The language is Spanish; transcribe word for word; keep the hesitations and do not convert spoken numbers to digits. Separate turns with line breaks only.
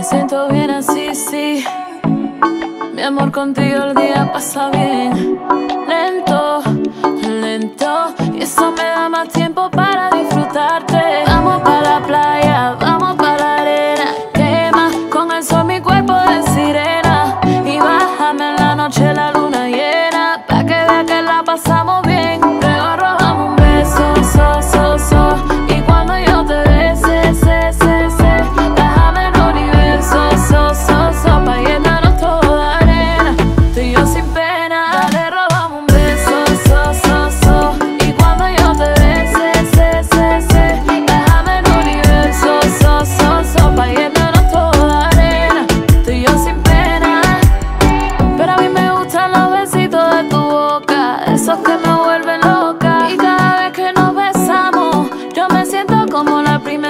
siento bien así, sí. Mi amor, contigo el día pasa bien. Lento, lento, y eso me da más tiempo para disfrutarte. Vamos para la playa, vamos para la arena. Quema con el sol mi cuerpo de sirena. Y bájame en la noche la luna llena, pa' que vea que la pasamos bien. Luego robamos un beso, so, so, so. Y cuando yo te bese, se, se, se, déjame el universo, so, so, so, pa' llenarnos toda arena, tú y yo sin pena. Dale, robamos un beso, so, so, so. Y cuando yo te bese, se, se, se, déjame el universo, so, so, so, pa' llenarnos toda arena, tú y yo sin pena. Pero a mí me gustan los besitos de tu boca, esos que me vuelven loca. Y cada vez que nos besamos, yo me siento como la primera